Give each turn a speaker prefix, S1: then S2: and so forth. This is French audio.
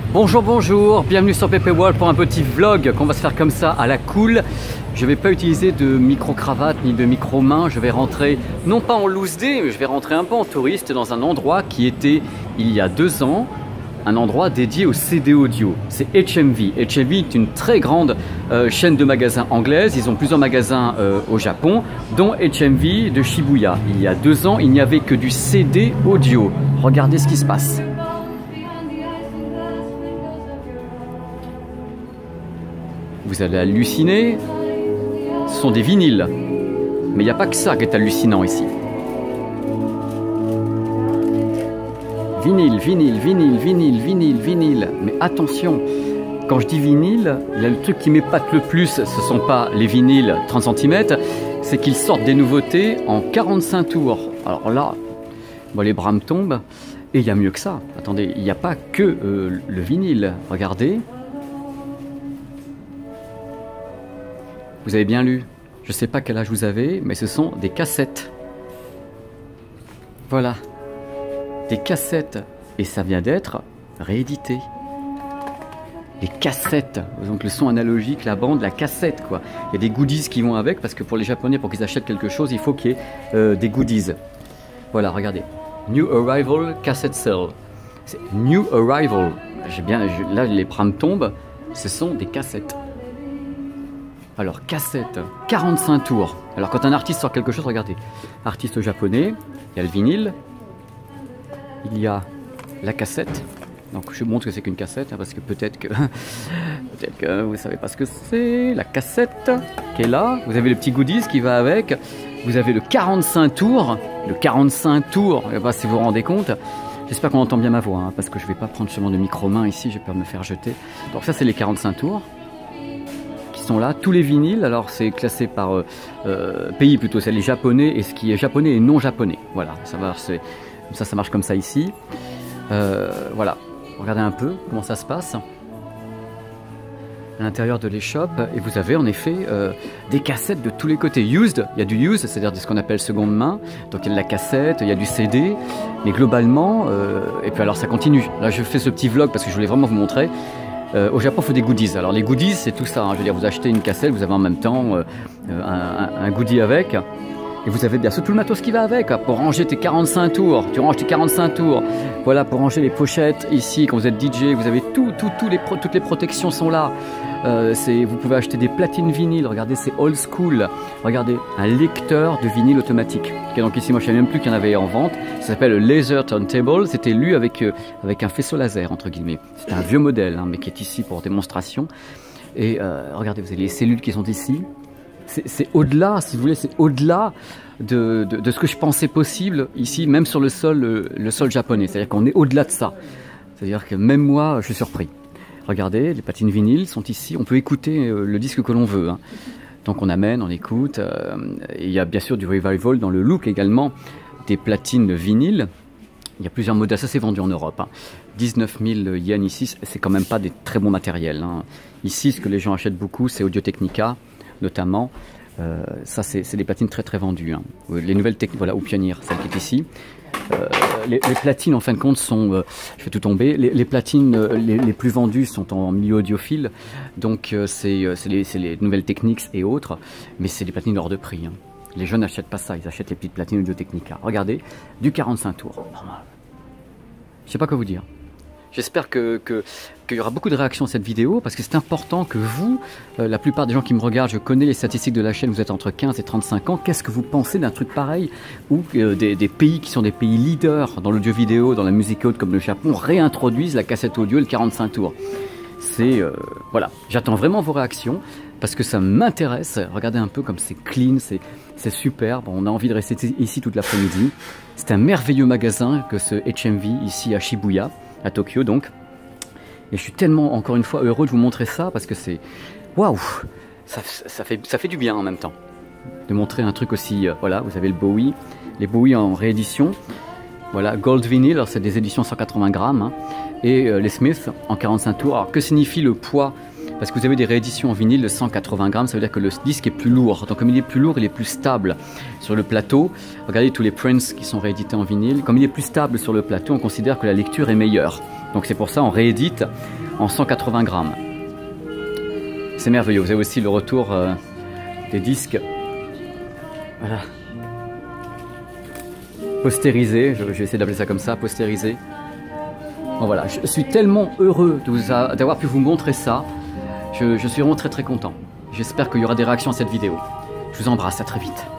S1: Bonjour, bonjour, bienvenue sur PP World pour un petit vlog qu'on va se faire comme ça à la cool. Je ne vais pas utiliser de micro-cravate ni de micro-main, je vais rentrer non pas en loose day, mais je vais rentrer un peu en touriste dans un endroit qui était il y a 2 ans, un endroit dédié au CD audio. C'est HMV. HMV est une très grande chaîne de magasins anglaise, ils ont plusieurs magasins au Japon, dont HMV de Shibuya. Il y a 2 ans, il n'y avait que du CD audio. Regardez ce qui se passe. Vous allez halluciner, ce sont des vinyles. Mais il n'y a pas que ça qui est hallucinant ici. Vinyle, vinyle, vinyle, vinyle, vinyle, vinyle. Mais attention, quand je dis vinyle, le truc qui m'épate le plus, ce ne sont pas les vinyles 30 cm, c'est qu'ils sortent des nouveautés en 45 tours. Alors là, bon, les bras me tombent. Et il y a mieux que ça. Attendez, il n'y a pas que le vinyle. Regardez. Vous avez bien lu, je ne sais pas quel âge vous avez, mais ce sont des cassettes. Voilà, des cassettes. Et ça vient d'être réédité. Les cassettes, donc le son analogique, la bande, la cassette quoi. Il y a des goodies qui vont avec, parce que pour les Japonais, pour qu'ils achètent quelque chose, il faut qu'il y ait des goodies. Voilà, regardez. New Arrival Cassette Sale. C'est New Arrival. Là, les bras me tombent, ce sont des cassettes. Alors, cassette, 45 tours. Alors, quand un artiste sort quelque chose, regardez. Artiste japonais, il y a le vinyle, il y a la cassette. Donc, je montre que c'est qu'une cassette, hein, parce que peut-être que vous ne savez pas ce que c'est. La cassette qui est là. Vous avez le petit goodies qui va avec. Vous avez le 45 tours. Le 45 tours, je ne sais pas si vous vous rendez compte. J'espère qu'on entend bien ma voix, hein, parce que je ne vais pas prendre seulement de micro-main ici, j'ai peur de me faire jeter. Donc, ça, c'est les 45 tours. Sont là, tous les vinyles, alors c'est classé par pays plutôt, c'est les japonais et ce qui est japonais et non japonais. Voilà, ça marche comme ça ici. Voilà, regardez un peu comment ça se passe à l'intérieur de l'échoppe et vous avez en effet des cassettes de tous les côtés. Used, il y a du used, c'est-à-dire de ce qu'on appelle seconde main, donc il y a de la cassette, il y a du CD, mais globalement, et puis alors ça continue. Là je fais ce petit vlog parce que je voulais vraiment vous montrer. Au Japon, il faut des goodies. Alors les goodies, c'est tout ça. Hein. Je veux dire, vous achetez une cassette, vous avez en même temps un goodie avec. Et vous avez bien sûr tout le matos qui va avec. Pour ranger tes 45 tours. Tu ranges tes 45 tours. Voilà, pour ranger les pochettes ici, quand vous êtes DJ, vous avez toutes les protections sont là. Vous pouvez acheter des platines vinyles. Regardez, c'est old school. Regardez, un lecteur de vinyle automatique. Okay, donc ici, moi, je ne savais même plus qu'il y en avait en vente. Ça s'appelle le Laser Turntable. C'était lu avec un faisceau laser, entre guillemets. C'est un vieux modèle, hein, mais qui est ici pour démonstration. Et regardez, vous avez les cellules qui sont ici. C'est au-delà, si vous voulez, c'est au-delà de ce que je pensais possible ici, même sur le sol japonais. C'est-à-dire qu'on est au-delà de ça. C'est-à-dire que même moi, je suis surpris. Regardez, les platines vinyles sont ici. On peut écouter le disque que l'on veut. Hein. Donc on amène, on écoute. Et il y a bien sûr du revival dans le look également. Des platines vinyles. Il y a plusieurs modèles. Ça, c'est vendu en Europe. Hein. 19 000 yens ici. C'est quand même pas des très bons matériels. Hein. Ici, ce que les gens achètent beaucoup, c'est Audio-Technica, notamment. Ça, c'est des platines très très vendues. Hein. Les nouvelles techniques, voilà, ou Pioneer, celle qui est ici. Les platines en fin de compte sont, je fais tout tomber, les platines les plus vendues sont en milieu audiophile, donc c'est les nouvelles techniques et autres, mais c'est des platines hors de prix. Hein. Les jeunes n'achètent pas ça, ils achètent les petites platines Audio-Technica. Regardez, du 45 tours. Je sais pas quoi vous dire. J'espère qu'il y aura beaucoup de réactions à cette vidéo parce que c'est important que vous, la plupart des gens qui me regardent, je connais les statistiques de la chaîne, vous êtes entre 15 et 35 ans, qu'est-ce que vous pensez d'un truc pareil où des pays qui sont des pays leaders dans l'audio vidéo, dans la musique haute comme le Japon, réintroduisent la cassette audio et le 45 tours. Voilà, j'attends vraiment vos réactions parce que ça m'intéresse. Regardez un peu comme c'est clean, c'est superbe, on a envie de rester ici toute l'après-midi. C'est un merveilleux magasin que ce HMV ici à Shibuya, à Tokyo donc. Et je suis tellement, encore une fois, heureux de vous montrer ça parce que c'est... Waouh, ça fait du bien en même temps. De montrer un truc aussi... voilà, vous avez le Bowie, les Bowie en réédition. Voilà, Gold Vinyl, alors c'est des éditions 180 grammes. Hein, et les Smith en 45 tours. Alors que signifie le poids? Parce que vous avez des rééditions en vinyle de 180 grammes, ça veut dire que le disque est plus lourd. Donc comme il est plus lourd, il est plus stable sur le plateau. Regardez tous les Prince qui sont réédités en vinyle. Comme il est plus stable sur le plateau, on considère que la lecture est meilleure. Donc c'est pour ça on réédite en 180 grammes. C'est merveilleux. Vous avez aussi le retour des disques. Voilà. Postérisés, je vais essayer d'appeler ça comme ça, postérisés. Bon, voilà, je suis tellement heureux d'avoir pu vous montrer ça. Je suis vraiment très content. J'espère qu'il y aura des réactions à cette vidéo. Je vous embrasse, à très vite.